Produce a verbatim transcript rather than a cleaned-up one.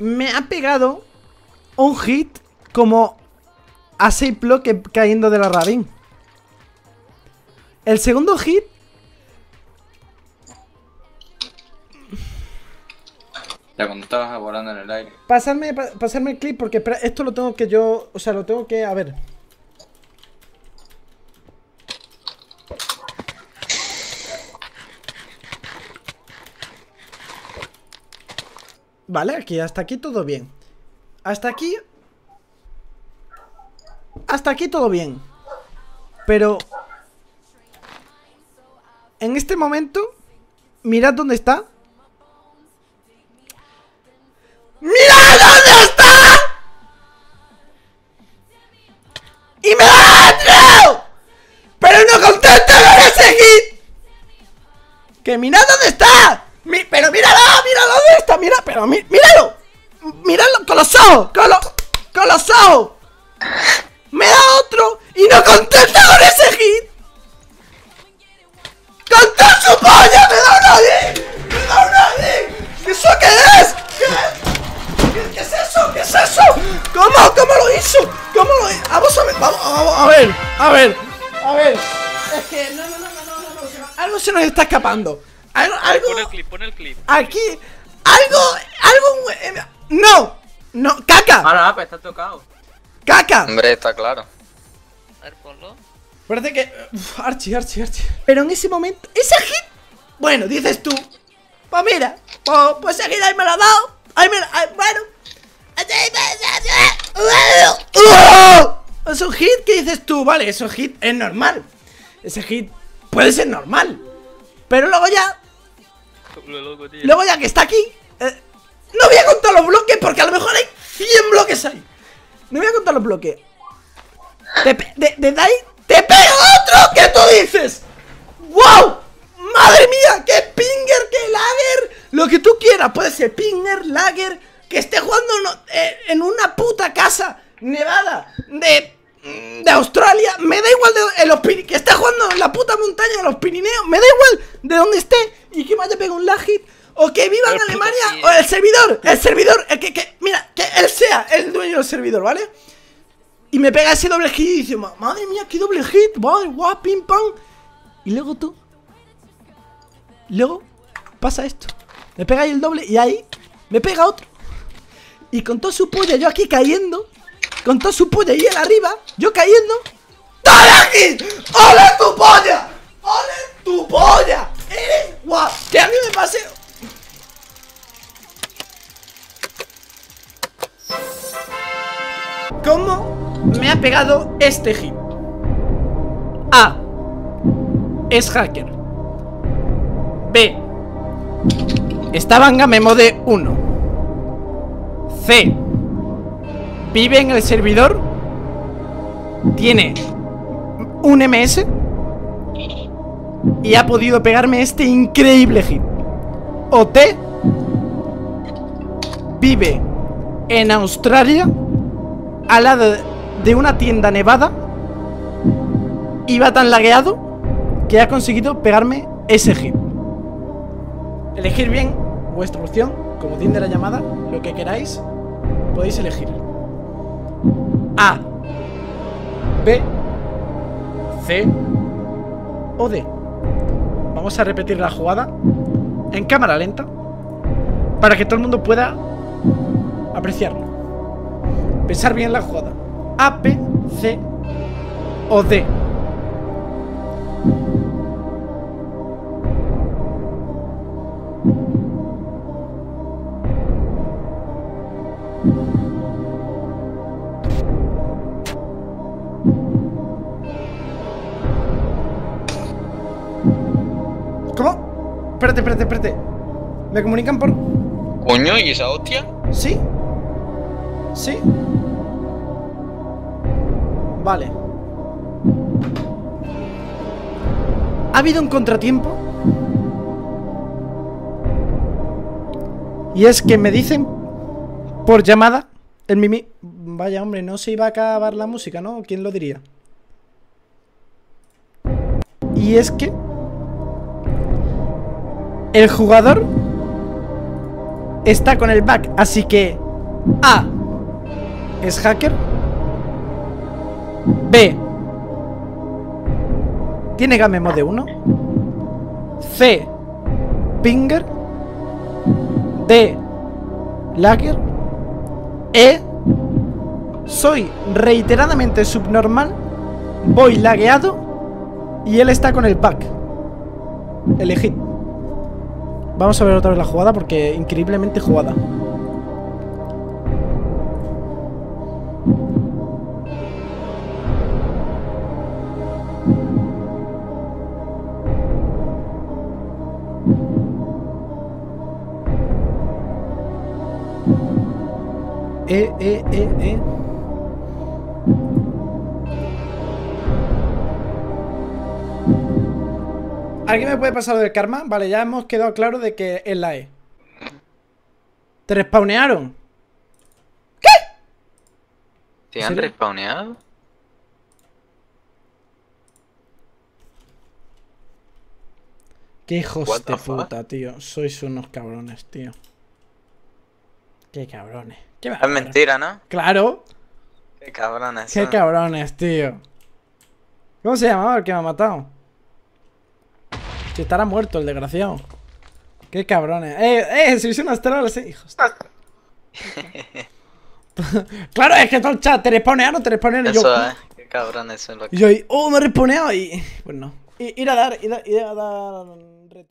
me ha pegado un hit como a seis bloques cayendo de la Rabin. El segundo hit. Ya cuando estabas volando en el aire. Pasarme, pa pasarme el clip porque espera, esto lo tengo que yo. O sea, lo tengo que. A ver. Vale, aquí, hasta aquí todo bien. Hasta aquí. Hasta aquí todo bien. Pero en este momento, mirad dónde está. ¡Mirad dónde está! ¡Y me da otro! ¡Pero no contento con ese hit! ¡Que mirad dónde está! Mi, ¡Pero míralo! ¡Míralo dónde está! ¡Mira! ¡Pero mí, míralo! ¡Míralo con los ojos! ¡Con, lo, con los ojos! ¡Me da otro! ¡Y no contento con ese hit! ¡Con toda su polla! ¡Me da una D! ¡Me da una D! ¿Eso qué es? ¿Qué es? ¿Qué, ¿Qué es eso? ¿Qué es eso? ¿Cómo? ¿Cómo lo hizo? ¿Cómo lo hizo? Vamos a ver, vamos, vamos a ver, a ver, a ver. Es que no, no, no, no, no, no, no. Algo se nos está escapando. Algo, algo. Pon el clip, pon el clip. Aquí, algo, algo. Eh, no, no, caca. Ahora, pues está tocado. Caca. Hombre, está claro. A ver, ponlo. Parece que. Uf, Archie, Archie, Archie. Pero en ese momento, ese hit. Bueno, dices tú. Pues mira, pues, pues ese hit ahí me lo ha dado. Ahí me lo. Ahí, bueno. Es un hit que dices tú, vale, ese hit es normal. Ese hit puede ser normal. Pero luego ya. Loco, tío. Luego ya que está aquí. Eh, no voy a contar los bloques porque a lo mejor hay cien bloques ahí. No voy a contar los bloques. Te, de, de ahí te pega otro que tú dices. ¡Wow! ¡Madre mía! ¡Qué pinger, qué lager! Lo que tú quieras. Puede ser pinger, lager. Que esté jugando no, eh, en una puta casa nevada de, de Australia. Me da igual de, en los, que esté jugando en la puta montaña de los Pirineos. Me da igual de donde esté. Y que me haya pegado un lag hit. O que viva en Alemania. O el servidor. El servidor. El que, que, mira, que él sea el dueño del servidor, ¿vale? Y me pega ese doble hit y dice, madre mía, qué doble hit. Madre, guau, pim pam. Y luego tú. Luego pasa esto. Me pega ahí el doble y ahí me pega otro. Y con toda su polla yo aquí cayendo. Con toda su polla y él arriba. Yo cayendo. ¡Dale aquí! ¡Ole tu polla! ¡Ole tu polla! ¡Eres guau! Que a mí me pase. ¿Cómo me ha pegado este hit? A. Es hacker. B. Estaba en Game Mode uno. C. Vive en el servidor. Tiene un M S. Y ha podido pegarme este increíble hit. O T. Vive en Australia, al lado de una tienda nevada. Y va tan lagueado que ha conseguido pegarme ese hit. Elegir bien vuestra opción, como tiende la llamada, lo que queráis, podéis elegir. A, B, C o D. Vamos a repetir la jugada en cámara lenta para que todo el mundo pueda apreciarlo. Pensar bien la jugada. A, B, C o D. ¿Cómo? Espérate, espérate, espérate. ¿Me comunican por...? Coño, ¿y esa hostia? ¿Sí? ¿Sí? Vale. Ha habido un contratiempo. Y es que me dicen por llamada el mimi... Vaya hombre, no se iba a acabar la música, ¿no? ¿Quién lo diría? Y es que el jugador está con el back, así que A. Es hacker. B. Tiene game mode uno. C. Pinger. D. Lagger. E. Soy reiteradamente subnormal. Voy lagueado. Y él está con el pack. Elegid. Vamos a ver otra vez la jugada porque increíblemente jugada. Eh, eh, eh, eh. ¿Alguien me puede pasar del karma? Vale, ya hemos quedado claro de que es la E. ¿Te respawnearon? ¿Qué? ¿Te han respawneado? Qué hijos What de the fuck? puta, tío. Sois unos cabrones, tío. Qué cabrones. ¿Qué va a Es hacer? mentira, ¿no? Claro. Qué cabrones Qué son. cabrones, tío. ¿Cómo se llamaba el que me ha matado? Si estará muerto el desgraciado. Qué cabrones. Eh, eh, sois unas trolas, eh. Hijos de... Claro, es que todo el chat te respawnearon, te respawnearon. Y yo, Eso es. Qué cabrones son los y yo, ahí, oh, me he respawneado. Y pues no. Ir a dar, ir a, ir a dar.